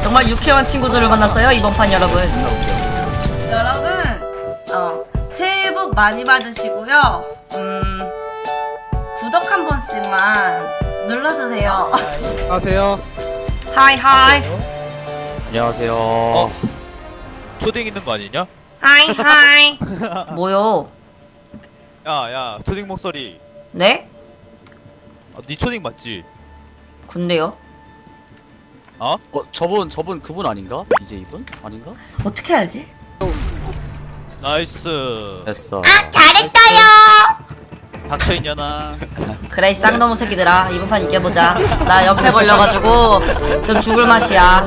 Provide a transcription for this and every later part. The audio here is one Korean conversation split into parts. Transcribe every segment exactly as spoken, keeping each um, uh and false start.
정말 유쾌한 친구들을 만났어요 이번 판 여러분. 여러분 어, 새해 복 많이 받으시고요. 음 구독 한 번씩만 눌러주세요. 안녕하세요. 하이 하이. 안녕하세요. 어? 초딩 있는 거 아니냐? 하이 하이. 뭐요? 야야 초딩 목소리. 네? 아, 네 초딩 맞지? 근데요? 어? 어 저분 저분 그분 아닌가? 이제 이분 아닌가? 어떻게 알지? 나이스. 됐어. 아 잘했어요. 닥쳐있냐나. 그래 이 쌍놈의 새끼들아 이번 판 이겨보자. 나 옆에 걸려가지고 좀 죽을 맛이야.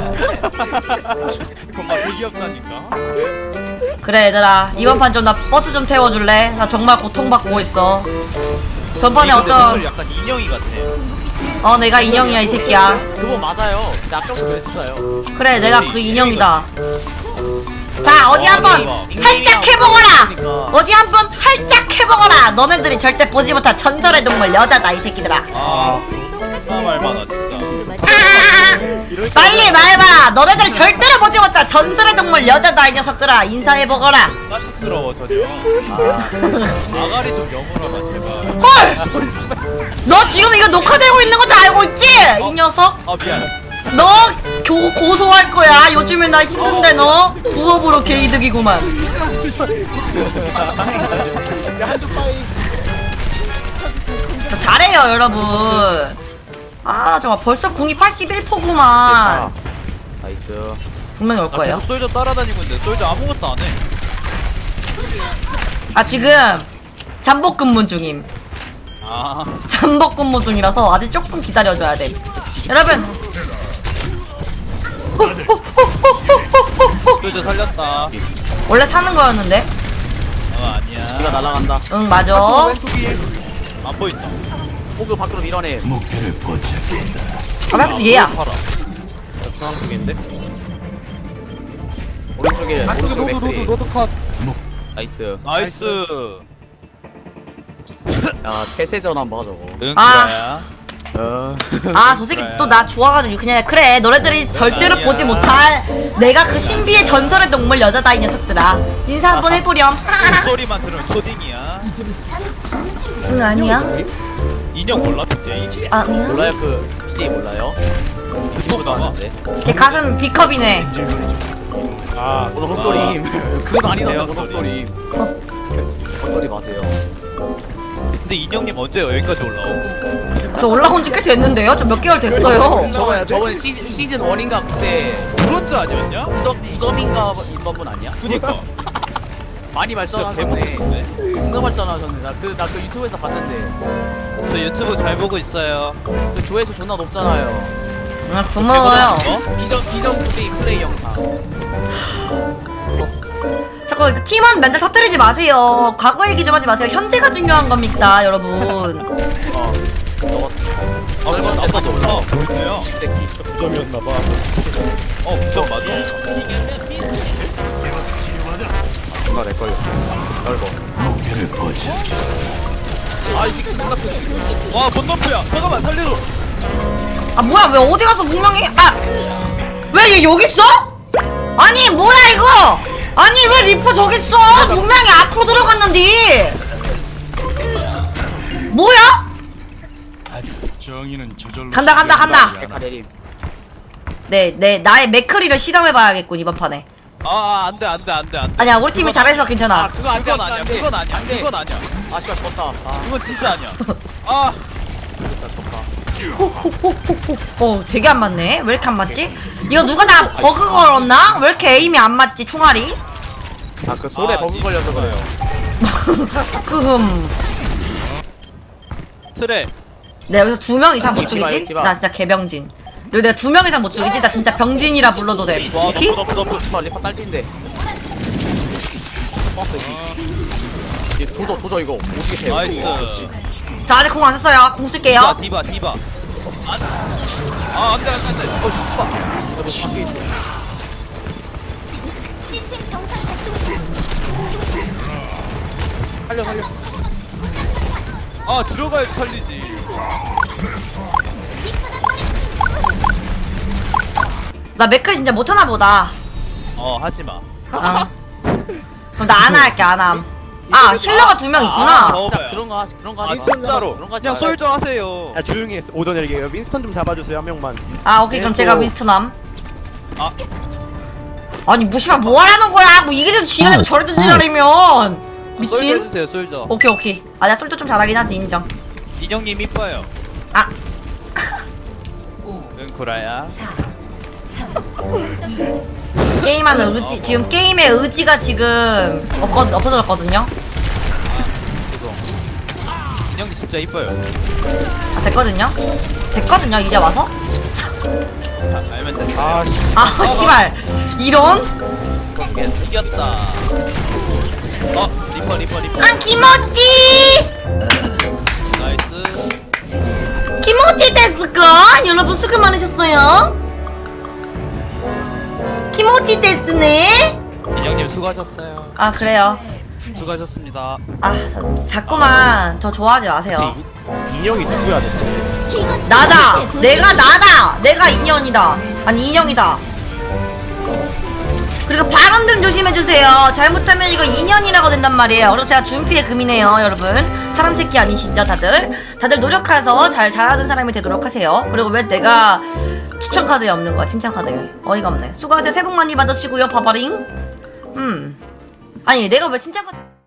정말 되게 없다니까. 그래 얘들아 이번 판 좀 나 버스 좀 태워줄래? 나 정말 고통받고 있어. 전번에 어떤 약간 인형이 같아. 어 내가 인형이야 이 새끼야. 그분 맞아요. 근데 아까부터 그랬잖아요. 그래 내가 그 인형이다. 자 어디 어, 한번 대박. 활짝 해보거라. 그러니까. 어디 한번 활짝 해보거라. 너네들이 절대 보지 못한 전설의 동물 여자다 이 새끼들아. 아 정말 많아 진짜. 아, 빨리 말해봐라. 너네들이 절대로 보지 못한 전설의 동물 여자다 이 녀석들아. 인사해보거라. 나 시끄러워 전혀. 아 아가리 좀 여물어봐 제발. 헐! 너 지금 이거 녹화되고 있는 거 다 알고 있지? 이 녀석? 아 미안. 너 교, 고소할 거야. 요즘에 나 힘든데 너 부업으로 개이득이구만. 저 잘해요 여러분. 아 정말 벌써 궁이 팔십일 퍼구만. 나이스. 분명히 올 나 거예요. 계속 솔저 따라다니고 있는데 솔저 아무것도 안 해. 아 지금 잠복 근무 중임. 아 잠복 근무 중이라서 아직 조금 기다려줘야 돼. 여러분. 솔저 살렸다. 원래 사는 거였는데. 아 아니야. 네가 날아간다. 응 맞아. 안 보인다. 호그 밖으로 밀어내. 아 맞아 얘야. 팔아. 중앙 쪽인데. 오른쪽에 오른쪽 로드 로드 맥크리. 로드 컷. 나이스. 나이스. 야 태세전 한번 하자고. 응 아. 그래야. 어. 아 저 새끼 또 나 좋아가지고 그냥 그래 너네들이 절대로 아니야. 보지 못할 내가 그 신비의 전설의 동물 여자다 이 녀석들아. 인사 한번 해보렴. 소리만 들으면 초딩이야. 응 아니야. 인형 몰라 비제이? 아니야. 몰라요 그 혹시 몰라요? 그거 나와. 걔 가슴 B컵이네. 아 오늘 헛소리. 그건 아니던데 헛소리. 헛소리. 어. 헛소리 마세요. 근데 인형님 언제 여기까지 올라오고? 저 올라온 지 꽤 됐는데요? 저 몇 개월 됐어요. 저번 저번 시즌 시즌 원인가 그때 브론즈 아니었냐? 무덤 무덤인가 있던 분 아니야? 그니까 많이 진짜 발전하셨네. 개못했네. 존나 발전하셨네. 나 그 나 그 유튜브에서 봤는데 저 유튜브 잘 보고 있어요. 그 조회수 존나 높잖아요. 아 고마워요. 어? 비전 비전 플레이 플레이 영상. 자꾸 그 팀원 멘탈 터뜨리지 마세요. 과거 얘기 좀 하지 마세요. 현재가 중요한 겁니다 여러분. 어. 너 아 그거 나빠 몰라. 보이네요. 새끼. 부점이었나봐. 어 부점 맞아. 존나 내 걸려. 넓어. 아이 새끼 존나 크. 와 본너프야. 잠깐만 살려줘. 아 뭐야 왜 어디 가서 분명히 아왜 얘 여기 있어? 아니 뭐야 이거? 아니 왜 리퍼 저기 있어? 분명히 앞으로 들어갔는데 뭐야? 간다 간다 간다. 백화 내림. 네, 네 나의 맥크리를 실험해봐야겠군 이번 판에. 아 안돼 안돼 안돼 안돼. 아니야 우리 팀이 잘해서 괜찮아. 아 그거 안 돼. 그건 아니야. 그건 아니야. 그건 아니야. 아 씨발 졌다. 아 그건 진짜 아니야. 아 진짜 졌다. 어 되게 안 맞네. 왜 이렇게 안 맞지? 이거 누가 다 버그 걸었나? 왜 이렇게 에임이 안 맞지 총알이? 아그 손에 아, 버그 니- 걸려서 그래요. 그흠. 트레. 내가 여기서 두 명 이상 못 디바, 죽이지? 디바. 나 진짜 개병진. 그리고 내가 두 명 이상 못 죽이지? 나 진짜 병진이라 불러도 돼. 와 오케이? 너프 너프 너프. 씨발 리파 딸린데. 버스 이. 얘 조져 조져 이거 오지게 해. 나이스. 자 아직 공 안 썼어요. 공 쓸게요. 디바 디바 디바. 안. 아 안돼 안돼 안돼. 어 씨발. 너 밖에 있어. 살려 살려. 아 들어가야 살리지. 나 맥클 진짜 못하나 보다. 어 하지마. 어. 그럼 나 아나 할게 아나. 아 힐러가 두 명 아, 있구나. 아, 진짜 먹어봐요. 그런 거 하지 그런 거 아 하지 진짜로. 그런 거 하지 그냥 말아요. 솔저 하세요. 야 조용히 해. 오더내리게요. 윈스턴 좀 잡아주세요 한 명만. 아 오케이 그럼 네, 제가 또- 윈스턴함. 아 아니 무시만 뭐하라는 거야? 뭐 이게 돼도 지랄이고 저래도 지랄이면 솔저 미친. 해주세요 솔저. 오케이 오케이. 아 내가 솔도 좀 잘하긴 하지 인정. 인형님 이뻐요. 아 응 구라야. 게임하는 의지 지금 게임의 의지가 지금 없거, 없어졌거든요. 죄송. 인형님 진짜 이뻐요. 아 됐거든요. 됐거든요 이제 와서. 아, 알면 됐어. 아 씨. 아 씨발 이런. 이겼다. 어 리퍼 리퍼 리퍼. 아 김어찌. 나이스. 김어찌 데스까? 여러분 수고 많으셨어요. 김어찌 데스네. 인형님 수고하셨어요. 아 그래요. 수고하셨습니다. 아 자, 자꾸만 저 좋아하지 마세요. 이- 인형이 누구야 대체? 나다. 내가 나다. 내가 인연이다. 아니 인형이다. 그리고 발언들 조심해주세요. 잘못하면 이거 인연이라고 된단 말이에요. 그리고 제가 준피의 금이네요 여러분. 사람 새끼 아니시죠 다들? 다들 노력해서 잘 잘하는 사람이 되도록 하세요. 그리고 왜 내가 추천 카드에 없는 거야? 칭찬 카드에. 어이가 없네. 수고하세요. 새해 복 많이 받으시고요. 바바링. 음. 아니 내가 왜 칭찬 카드